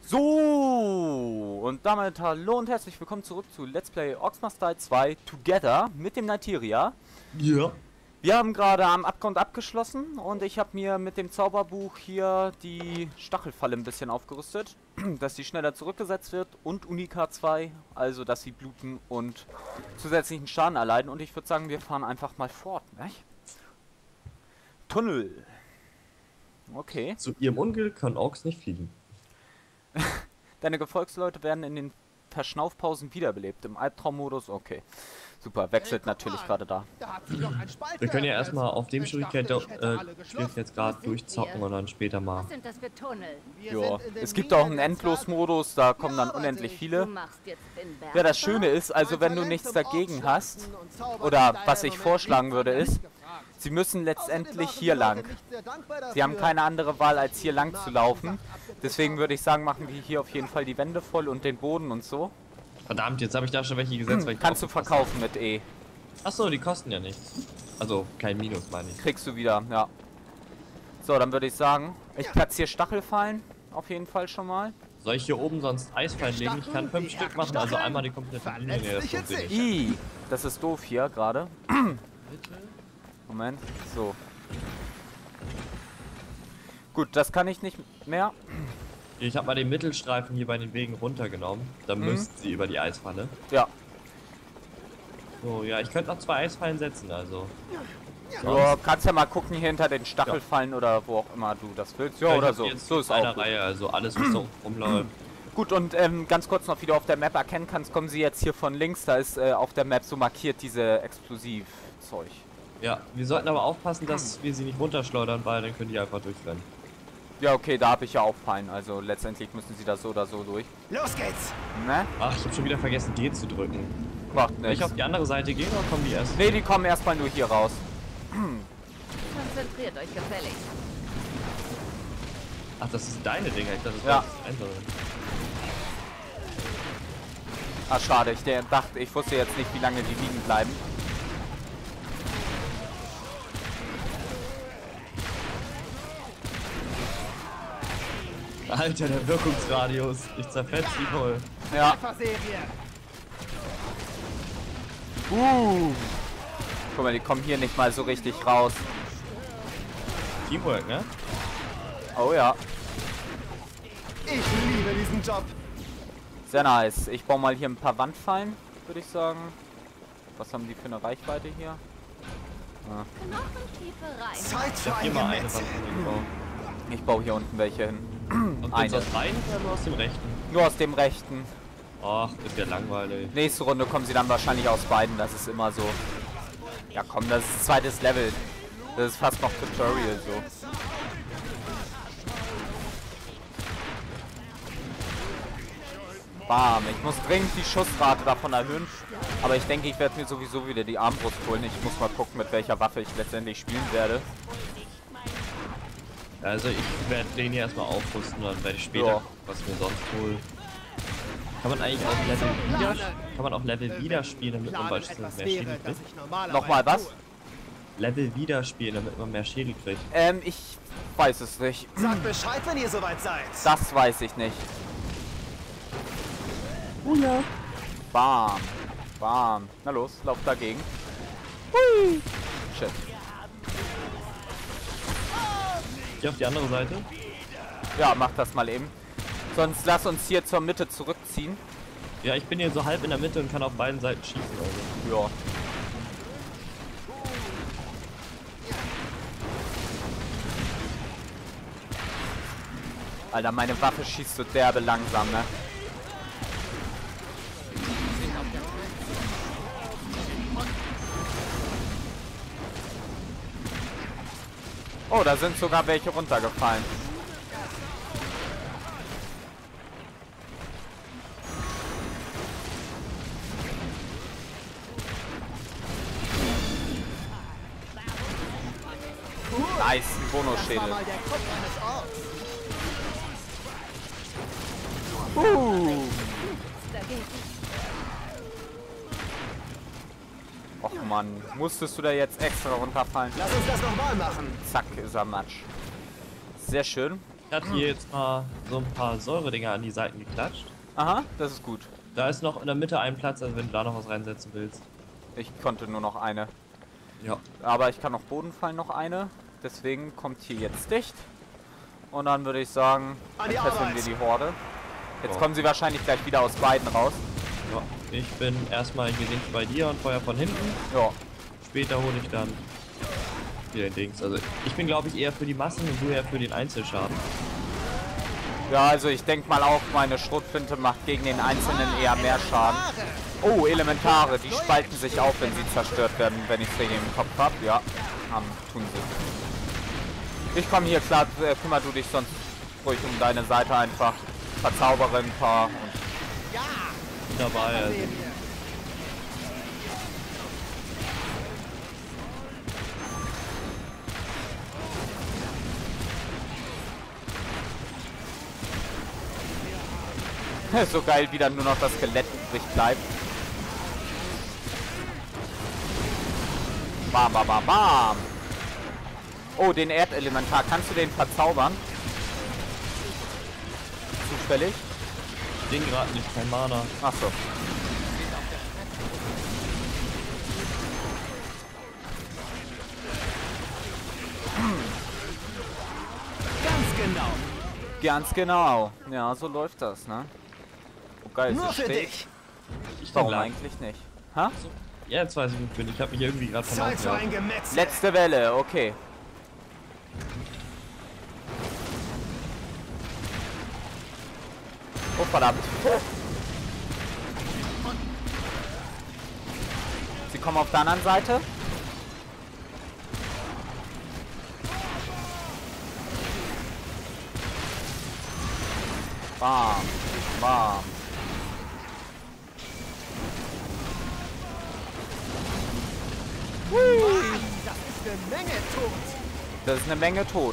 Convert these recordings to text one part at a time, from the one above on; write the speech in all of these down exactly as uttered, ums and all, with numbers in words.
So, und damit hallo und herzlich willkommen zurück zu Let's Play Orcs Must Die zwei Together mit dem Nighteria. Ja. Wir haben gerade am Abgrund abgeschlossen und ich habe mir mit dem Zauberbuch hier die Stachelfalle ein bisschen aufgerüstet, dass sie schneller zurückgesetzt wird und Unica zwei, also dass sie bluten und zusätzlichen Schaden erleiden. Und ich würde sagen, wir fahren einfach mal fort, ne? Tunnel. Okay. Zu ihrem Unglück können Orks nicht fliegen. Deine Gefolgsleute werden in den Verschnaufpausen wiederbelebt. Im Albtraummodus, okay. Super, wechselt hey, natürlich gerade da. da Wir können ja erstmal auf dem Schwierigkeit äh, jetzt gerade durchzocken und dann später mal. Was sind das für Tunnel? Ja, es gibt auch einen Endlosmodus, da kommen dann unendlich viele. Ja, das Schöne ist, also wenn du nichts dagegen hast, oder was ich vorschlagen würde ist, sie müssen letztendlich hier lang. Sie haben keine andere Wahl, als hier lang zu laufen. Deswegen würde ich sagen, machen wir hier auf jeden Fall die Wände voll und den Boden und so. Verdammt, jetzt habe ich da schon welche gesetzt. Weil ich Kannst du verkaufen mit E. Achso, die kosten ja nichts. Also kein Minus, meine ich. Kriegst du wieder, ja. So, dann würde ich sagen, ich platziere Stachelfallen auf jeden Fall schon mal. Soll ich hier oben sonst Eisfallen legen? Ich kann fünf Stück machen, also einmal die komplette Linie. Nee, das funktioniert nicht. I, das ist doof hier gerade. Moment, so. Gut, das kann ich nicht mehr. Ich habe mal den Mittelstreifen hier bei den Wegen runtergenommen. Dann mhm. müssten sie über die Eisfalle. Ja. So, ja, ich könnte noch zwei Eisfallen setzen, also. So, kannst ja mal gucken hier hinter den Stachelfallen ja. oder wo auch immer du das willst. Ja, ja oder so. Jetzt so ist auch gut. Reihe, also alles, was so rumläuft. Gut, und ähm, ganz kurz noch, wie du auf der Map erkennen kannst, kommen sie jetzt hier von links. Da ist äh, auf der Map so markiert diese Explosivzeug. Ja, wir sollten aber aufpassen, dass wir sie nicht runterschleudern, weil dann können die einfach durchrennen. Ja, okay, da habe ich ja auch Fallen, also letztendlich müssen sie da so oder so durch. Los geht's! Ne? Ach, ich habe schon wieder vergessen, D zu drücken. Macht nichts. Soll ich auf die andere Seite gehen oder kommen die erst? Ne, die kommen erstmal nur hier raus. Konzentriert euch gefällig. Ach, das ist deine Dinger, ich dachte, das ja. war das andere. Ah, schade, ich der, dachte, ich wusste jetzt nicht, wie lange die liegen bleiben. Alter, der Wirkungsradius. Ich zerfetze die voll. Ja. Uh. Guck mal, die kommen hier nicht mal so richtig raus. Teamwork, ne? Oh ja. Ich liebe diesen Job. Sehr nice. Ich baue mal hier ein paar Wandfallen, würde ich sagen. Was haben die für eine Reichweite hier? Ah. Zeit für ich hier mal eine Wandfalle gebaut. Ich baue hier unten welche hin. Und aus dem rechten oder nur aus dem rechten? Nur aus dem rechten. Ach, ist ja langweilig. Nächste Runde kommen sie dann wahrscheinlich aus beiden, das ist immer so. Ja komm, das ist zweites Level. Das ist fast noch Tutorial so. Bam, ich muss dringend die Schussrate davon erhöhen. Aber ich denke, ich werde mir sowieso wieder die Armbrust holen. Ich muss mal gucken, mit welcher Waffe ich letztendlich spielen werde. Also ich werde den hier erstmal aufrüsten, dann werde ich später ja. gucken, was mir sonst hole. Kann man eigentlich auch Level wieder, kann man auch Level wieder spielen, damit man beispielsweise mehr Schädel kriegt? Nochmal was? Level wieder spielen, damit man mehr Schädel kriegt. Ähm, ich weiß es nicht. Sagt Bescheid, wenn ihr soweit seid. Das weiß ich nicht. Oh ja. Bam. Bam. Na los, lauf dagegen. Hui. Shit. Geh auf die andere Seite. Ja, mach das mal eben. Sonst lass uns hier zur Mitte zurückziehen. Ja, ich bin hier so halb in der Mitte und kann auf beiden Seiten schießen. Also. Ja. Alter, meine Waffe schießt so derbe langsam, ne? Oh, da sind sogar welche runtergefallen. Nice, ein Bonusschädel. Uh. Och Mann, musstest du da jetzt extra runterfallen? Lass uns das nochmal machen. Zack, ist er Matsch. Sehr schön. Ich hatte hier jetzt mal so ein paar Säuredinger an die Seiten geklatscht. Aha, das ist gut. Da ist noch in der Mitte ein Platz, also wenn du da noch was reinsetzen willst. Ich konnte nur noch eine. Ja. Aber ich kann noch Bodenfallen noch eine. Deswegen kommt hier jetzt dicht. Und dann würde ich sagen, fesseln wir die Horde. Jetzt Oh. kommen sie wahrscheinlich gleich wieder aus beiden raus. Ja. Ich bin erstmal gelinkt bei dir und feuer von hinten. Ja. Später hole ich dann wieder den Dings. Also ich bin glaube ich eher für die Massen und du eher für den Einzelschaden. Ja, also ich denke mal auch, meine Schrotflinte macht gegen den Einzelnen eher mehr Schaden. Oh, Elementare, die spalten sich auf, wenn sie zerstört werden, wenn ich es richtig im Kopf habe. Ja, haben, tun sie. Ich komme hier klar, äh, kümmer du dich sonst ruhig um deine Seite einfach. Verzaubere ein paar und Dabei. Also. so geil, wie dann nur noch das Skelett übrig bleibt. Bam, bam, bam, bam. Oh, den Erdelementar. Kannst du den verzaubern? Zufällig? Den gerade nicht, kein Mana. Ach so. Ganz genau. Ganz genau. Ja, so läuft das, ne? Oh geil, Nur sie für steht. dich. Ich Warum lang. eigentlich nicht? Ha? Ja, jetzt weiß ich nicht, bin. Ich habe mich irgendwie gerade Zeit für verlaufen. ein Gemetzel. Letzte Welle, okay. Oh verdammt. Sie kommen auf der anderen Seite. Bam. Bam. Mann, das ist eine Menge tot. Das ist eine Menge tot.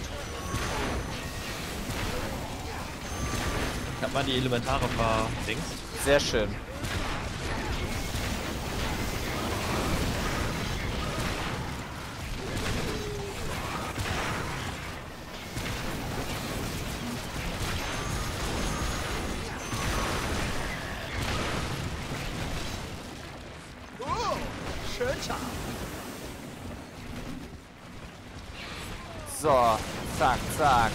Ich hab mal die Elementare verdingst. Sehr schön. Oh, schön scharf. So, zack, zack.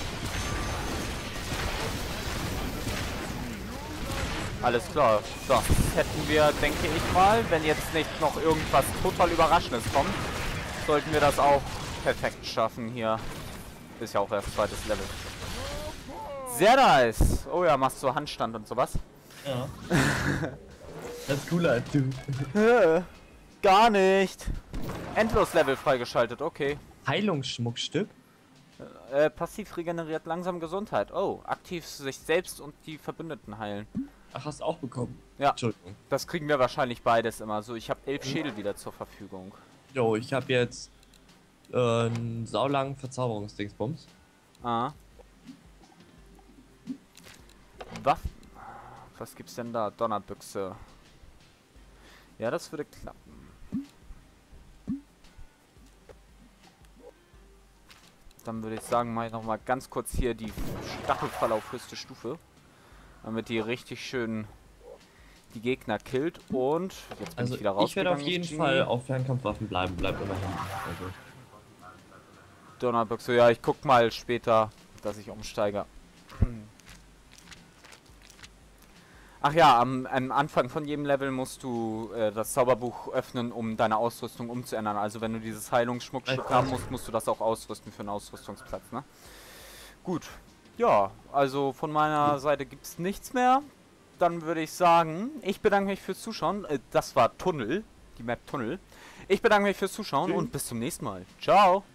Alles klar. So, das hätten wir, denke ich mal, wenn jetzt nicht noch irgendwas total Überraschendes kommt, sollten wir das auch perfekt schaffen hier. Ist ja auch erst zweites Level. Sehr nice. Oh ja, machst du Handstand und sowas? Ja. Das ist cooler als du. Gar nicht. Endlos-Level freigeschaltet, okay. Heilungsschmuckstück. Äh, passiv regeneriert langsam Gesundheit. Oh, aktiv sich selbst und die Verbündeten heilen. Ach, hast du auch bekommen? Ja, Entschuldigung. das kriegen wir wahrscheinlich beides immer so. Ich habe elf Schädel wieder zur Verfügung. Jo, ich habe jetzt äh, einen saulangen Verzauberungsdingsbums. Ah. Waffen. Was gibt's denn da? Donnerbüchse. Ja, das würde klappen. Dann würde ich sagen, mache ich noch mal ganz kurz hier die Stachelfalle auf höchste Stufe. Damit die richtig schön die Gegner killt. Und jetzt bin Also ich wieder ich werde rausgegangen. auf jeden Genie. Fall auf Fernkampfwaffen bleiben, bleibt immer hinten. Also. Donnerbüchse, ja, ich guck mal später, dass ich umsteige. Ach ja, am, am Anfang von jedem Level musst du äh, das Zauberbuch öffnen, um deine Ausrüstung umzuändern. Also wenn du dieses Heilungsschmuckstück haben musst, musst du das auch ausrüsten für einen Ausrüstungsplatz, ne? Gut. Ja, also von meiner Seite gibt es nichts mehr. Dann würde ich sagen, ich bedanke mich fürs Zuschauen. Äh, das war Tunnel, die Map Tunnel. Ich bedanke mich fürs Zuschauen und bis zum nächsten Mal. Ciao!